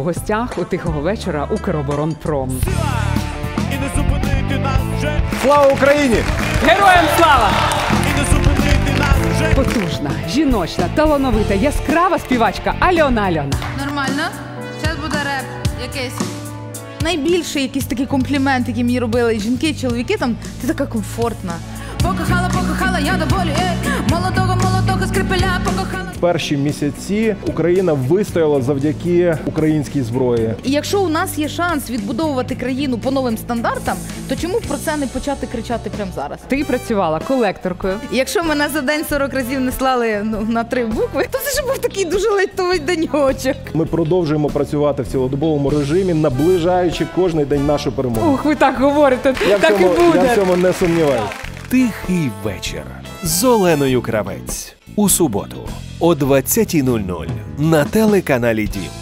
В гостях у тихого вечора Укроборонпром. Слава Україні! Героям слава! Потужна, жіночна, талановита, яскрава співачка Альона. Нормально? Зараз буде реп якийсь. Найбільший якийсь такий комплімент, який мені робили жінки і чоловіки, там, ти така комфортна. Покохала, я до болі, молодого скрипеля, покохала. В перші місяці Україна вистояла завдяки українській зброї. І якщо у нас є шанс відбудовувати країну по новим стандартам, то чому б про це не почати кричати прямо зараз? Ти працювала колекторкою. І якщо мене за день 40 разів не слали на 3 букви, то це ж був такий дуже лайтовий деньочок. Ми продовжуємо працювати в цілодобовому режимі, наближаючи кожний день нашу перемогу. Ух, ви так говорите, Я так і я буде. в цьому не сумніваюся. Тихий вечір з Оленою Кравець у суботу о 20:00 на телеканалі Дім.